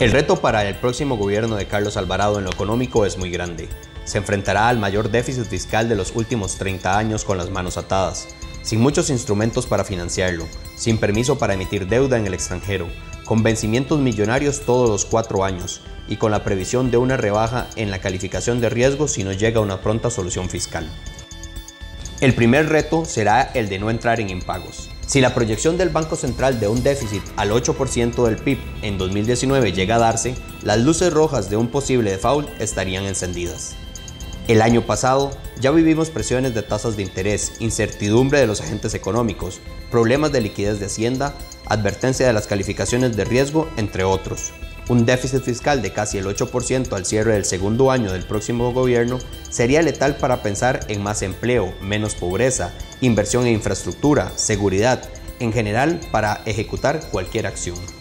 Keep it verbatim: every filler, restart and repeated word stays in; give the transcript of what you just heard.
El reto para el próximo gobierno de Carlos Alvarado en lo económico es muy grande. Se enfrentará al mayor déficit fiscal de los últimos treinta años con las manos atadas, sin muchos instrumentos para financiarlo, sin permiso para emitir deuda en el extranjero, con vencimientos millonarios todos los cuatro años y con la previsión de una rebaja en la calificación de riesgo si no llega a una pronta solución fiscal. El primer reto será el de no entrar en impagos. Si la proyección del Banco Central de un déficit al ocho por ciento del P I B en dos mil diecinueve llega a darse, las luces rojas de un posible default estarían encendidas. El año pasado ya vivimos presiones de tasas de interés, incertidumbre de los agentes económicos, problemas de liquidez de Hacienda, advertencia de las calificaciones de riesgo, entre otros. Un déficit fiscal de casi el ocho por ciento al cierre del segundo año del próximo gobierno sería letal para pensar en más empleo, menos pobreza, inversión en infraestructura, seguridad, en general para ejecutar cualquier acción.